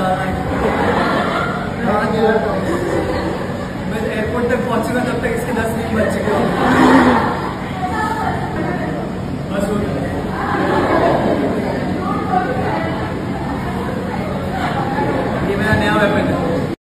मैं एयरपोर्ट तक पहुंचूंगा तब तक इसके 10 मिनट बच चुके होंगे।